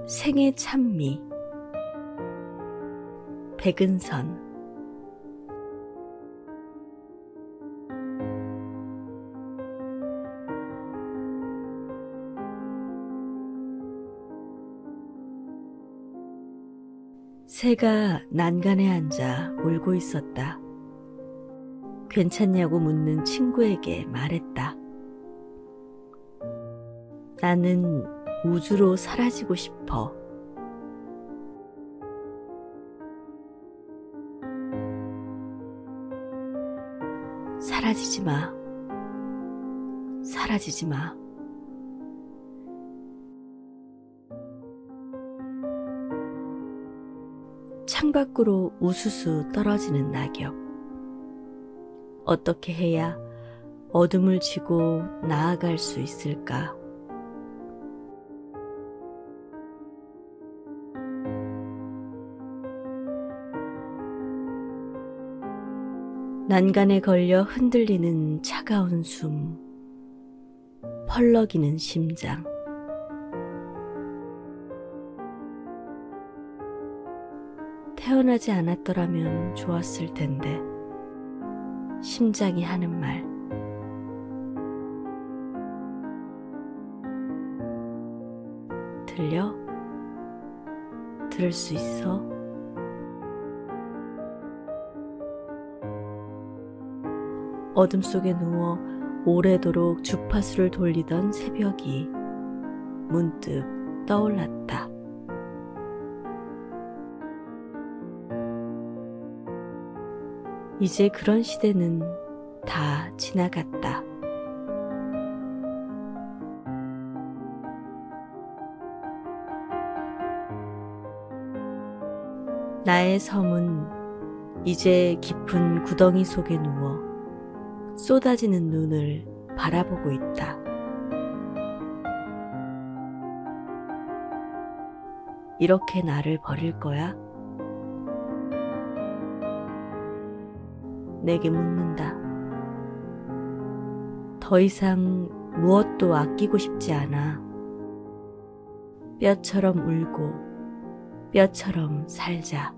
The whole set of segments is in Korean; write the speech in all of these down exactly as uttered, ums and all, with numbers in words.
생의 찬미. 백은선. 새가 난간에 앉아 울고 있었다. 괜찮냐고 묻는 친구에게 말했다. 나는 우주로 사라지고 싶어. 사라지지 마. 사라지지 마. 창밖으로 우수수 떨어지는 낙엽. 어떻게 해야 어둠을 지고 나아갈 수 있을까? 난간에 걸려 흔들리는 차가운 숨, 펄럭이는 심장. 태어나지 않았더라면 좋았을 텐데. 심장이 하는 말. 들려? 들을 수 있어? 어둠 속에 누워 오래도록 주파수를 돌리던 새벽이 문득 떠올랐다. 이제 그런 시대는 다 지나갔다. 나의 섬은 이제 깊은 구덩이 속에 누워 쏟아지는 눈을 바라보고 있다. 이렇게 나를 버릴 거야? 내게 묻는다. 더 이상 무엇도 아끼고 싶지 않아. 뼈처럼 울고 뼈처럼 살자.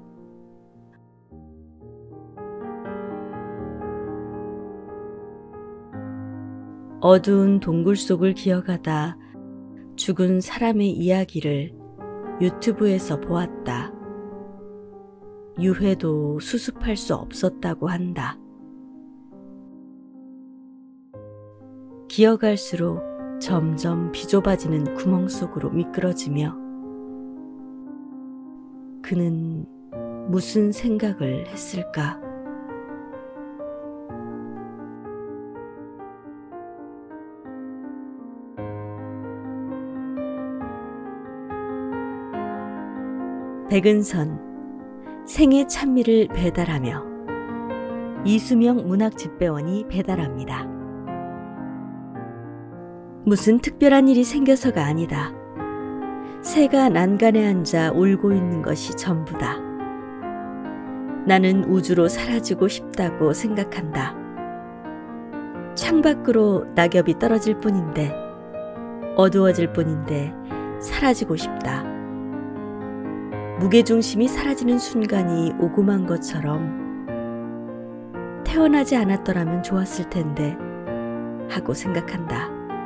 어두운 동굴 속을 기어가다 죽은 사람의 이야기를 유튜브에서 보았다. 유해도 수습할 수 없었다고 한다. 기어갈수록 점점 비좁아지는 구멍 속으로 미끄러지며 그는 무슨 생각을 했을까? 백은선. 생의 찬미를 배달하며 이수명 문학집배원이 배달합니다. 무슨 특별한 일이 생겨서가 아니다. 새가 난간에 앉아 울고 있는 것이 전부다. 나는 우주로 사라지고 싶다고 생각한다. 창밖으로 낙엽이 떨어질 뿐인데, 어두워질 뿐인데 사라지고 싶다. 무게중심이 사라지는 순간이 오고 만 것처럼 태어나지 않았더라면 좋았을 텐데 하고 생각한다.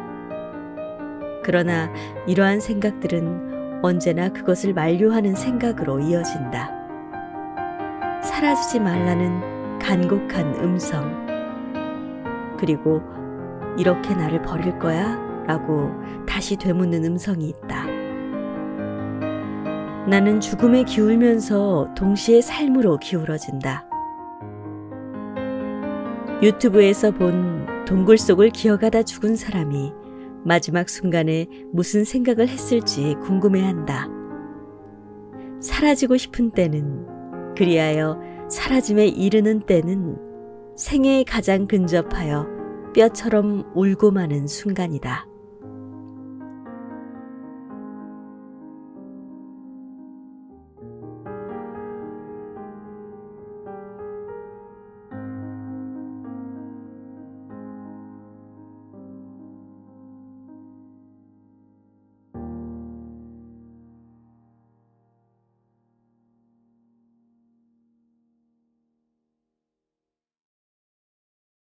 그러나 이러한 생각들은 언제나 그것을 만류하는 생각으로 이어진다. 사라지지 말라는 간곡한 음성. 그리고 이렇게 나를 버릴 거야? 라고 다시 되묻는 음성이 있다. 나는 죽음에 기울면서 동시에 삶으로 기울어진다. 유튜브에서 본 동굴 속을 기어가다 죽은 사람이 마지막 순간에 무슨 생각을 했을지 궁금해한다. 사라지고 싶은 때는, 그리하여 사라짐에 이르는 때는 생애에 가장 근접하여 뼈처럼 울고 마는 순간이다.